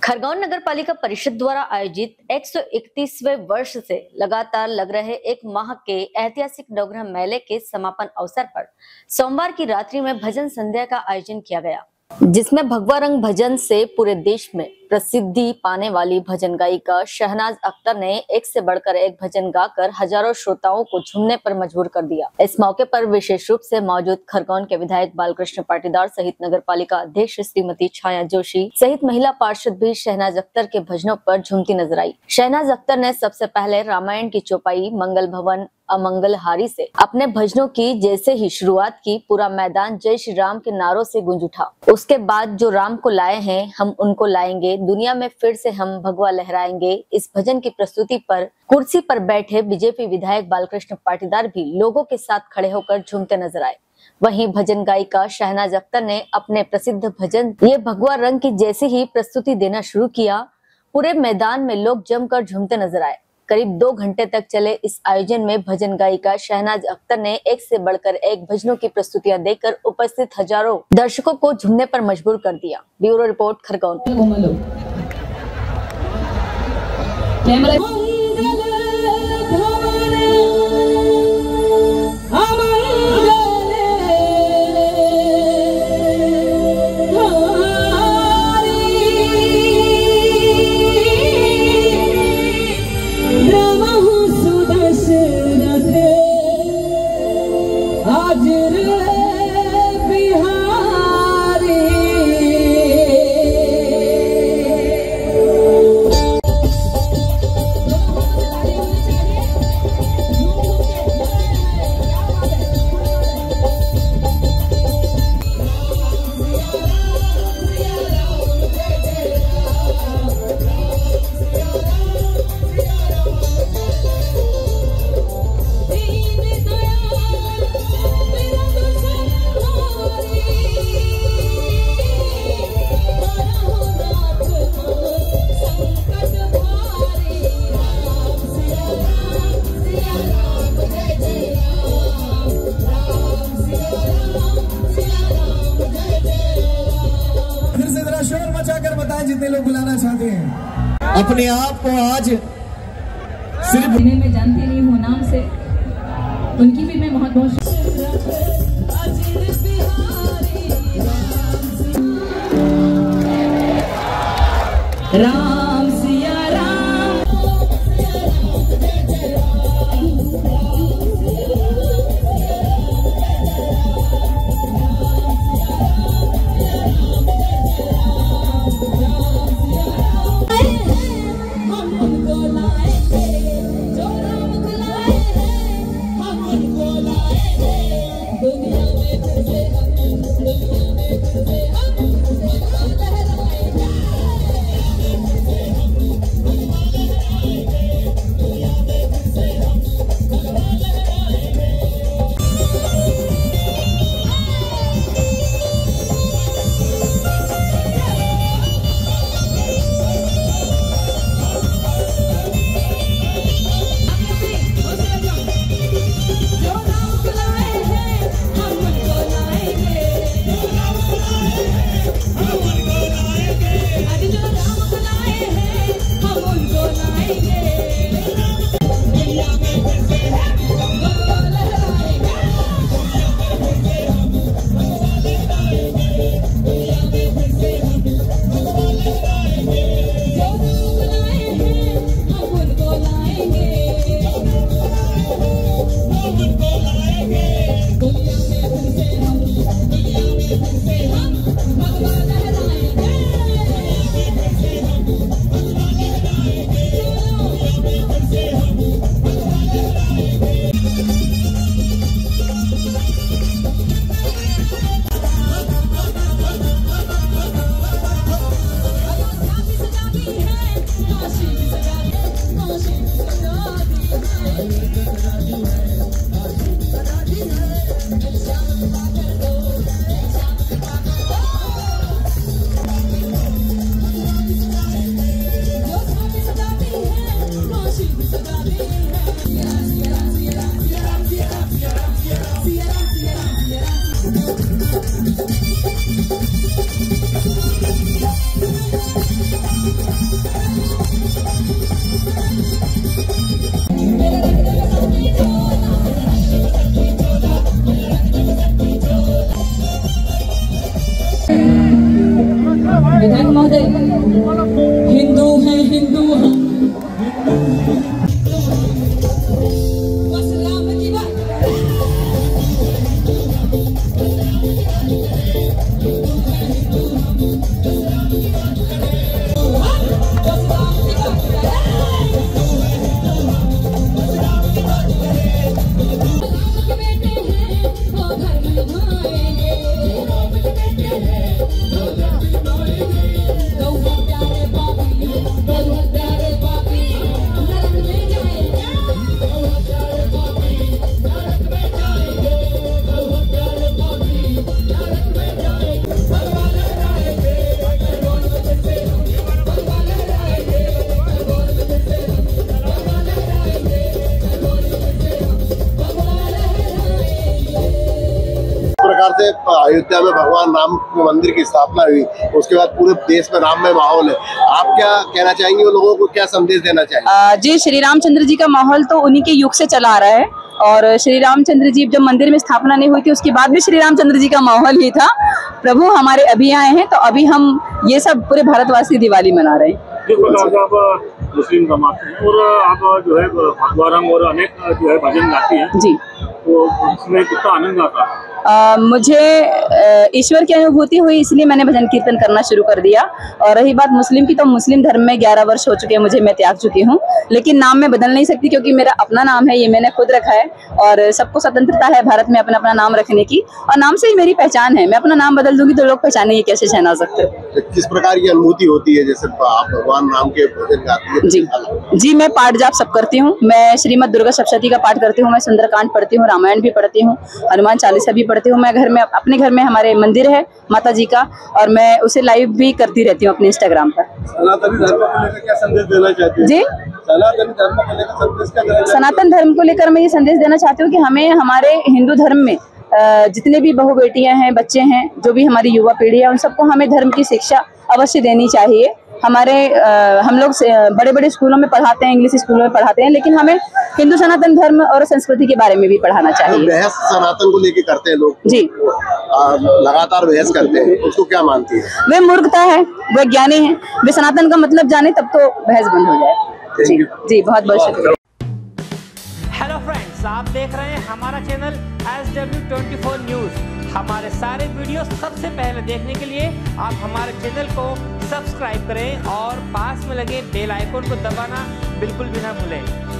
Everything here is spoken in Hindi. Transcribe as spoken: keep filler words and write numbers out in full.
खरगोन नगर पालिका परिषद द्वारा आयोजित एक सौ इकतीसवें वर्ष से लगातार लग रहे एक माह के ऐतिहासिक नवग्रह मेले के समापन अवसर पर सोमवार की रात्रि में भजन संध्या का आयोजन किया गया, जिसमें भगवा रंग भजन से पूरे देश में प्रसिद्धि पाने वाली भजन गायिका शहनाज अख्तर ने एक से बढ़कर एक भजन गाकर हजारों श्रोताओं को झूमने पर मजबूर कर दिया। इस मौके पर विशेष रूप से मौजूद खरगोन के विधायक बालकृष्ण पाटीदार सहित नगर पालिका अध्यक्ष श्रीमती छाया जोशी सहित महिला पार्षद भी शहनाज अख्तर के भजनों पर झूमती नजर आई। शहनाज अख्तर ने सबसे पहले रामायण की चौपाई मंगल भवन अमंगल हारी से अपने भजनों की जैसे ही शुरुआत की, पूरा मैदान जय श्री राम के नारों से गूंज उठा। उसके बाद जो राम को लाए हैं हम उनको लाएंगे, दुनिया में फिर से हम भगवा लहराएंगे। इस भजन की प्रस्तुति पर कुर्सी पर बैठे बीजेपी विधायक बालकृष्ण पाटीदार भी लोगों के साथ खड़े होकर झूमते नजर आए। वहीं भजन गायिका शहनाज अख्तर ने अपने प्रसिद्ध भजन ये भगवा रंग की जैसे ही प्रस्तुति देना शुरू किया, पूरे मैदान में लोग जमकर झूमते नजर आए। करीब दो घंटे तक चले इस आयोजन में भजन गायिका शहनाज अख्तर ने एक से बढ़कर एक भजनों की प्रस्तुतियां देकर उपस्थित हजारों दर्शकों को झूमने पर मजबूर कर दिया। Bureau report Khargone. शोर मचाकर बताएं जितने लोग बुलाना चाहते हैं। अपने आप को आज सिर्फ मैं जानती नहीं हूँ नाम से, उनकी भी मैं बहुत बहुत राम सिया राम दुनिया में विधायक महोदय, हिंदू हैं हिंदू हम, बस राम की बात। प्रकार से अयोध्या में भगवान राम के मंदिर की स्थापना हुई, उसके बाद पूरे देश में राम में माहौल है। आप क्या कहना चाहेंगे, वो लोगों को क्या संदेश देना चाहेंगे? जी, श्री रामचंद्र जी का माहौल तो उन्हीं के युग से चला आ रहा है और श्री रामचंद्र जी जब मंदिर में स्थापना नहीं हुई थी उसके बाद भी श्री रामचंद्र जी का माहौल ही था। प्रभु हमारे अभी आए हैं तो अभी हम ये सब पूरे भारतवासी दिवाली मना रहे हैं। आप मुस्लिम जमात हैं और आप जो है भगवान और अनेक जो है भजन गाती हैं जी, तो इसमें कितना आनंद आता है? आ, मुझे ईश्वर की अनुभूति हुई इसलिए मैंने भजन कीर्तन करना शुरू कर दिया। और रही बात मुस्लिम की, तो मुस्लिम धर्म में ग्यारह वर्ष हो चुके हैं मुझे, मैं त्याग चुकी हूँ, लेकिन नाम मैं बदल नहीं सकती क्योंकि मेरा अपना नाम है, ये मैंने खुद रखा है और सबको स्वतंत्रता है भारत में अपना अपना नाम रखने की और नाम से ही मेरी पहचान है। मैं अपना नाम बदल दूंगी तो लोग पहचानेंगे कैसे शहनाज अख्तर। किस प्रकार की अनुभूति होती है जैसे आप भगवान राम के भजन गाती है? जी जी, मैं पाठ जाप सब करती हूँ। मैं श्रीमद दुर्गा सप्तशती का पाठ करती हूँ, मैं सुंदरकांड पढ़ती हूँ, रामायण भी पढ़ती हूँ, हनुमान चालीसा भी पढ़ती हूँ। मैं घर में अपने घर में हमारे मंदिर है माता जी का और मैं उसे लाइव भी करती रहती हूँ अपने इंस्टाग्राम पर। सनातनी धर्म को लेकर क्या संदेश देना चाहती हैं? जी, सनातन धर्म को लेकर संदेश क्या देना चाहती हैं? सनातन धर्म को लेकर मैं ये संदेश देना चाहती हूँ कि हमें हमारे हिंदू धर्म में जितने भी बहू बेटियां हैं, बच्चे हैं, जो भी हमारी युवा पीढ़ी है, उन सबको हमें धर्म की शिक्षा अवश्य देनी चाहिए। हमारे आ, हम लोग बड़े बड़े स्कूलों में पढ़ाते हैं, इंग्लिश स्कूलों में पढ़ाते हैं, लेकिन हमें हिंदू सनातन धर्म और संस्कृति के बारे में भी पढ़ाना चाहिए। बहस सनातन को लेके करते हैं लोग जी, आ, लगातार बहस करते हैं, उसको क्या मानती है? वे मूर्खता है, वे ज्ञानी है, वे सनातन का मतलब जाने तब तो बहस बंद हो जाए। जी जी, बहुत बहुत शुक्रिया। हेलो फ्रेंड्स, आप देख रहे हैं हमारा channel S W twenty four news. हमारे सारे वीडियो सबसे पहले देखने के लिए आप हमारे चैनल को सब्सक्राइब करें और पास में लगे बेल आइकन को दबाना बिल्कुल भी ना भूलें।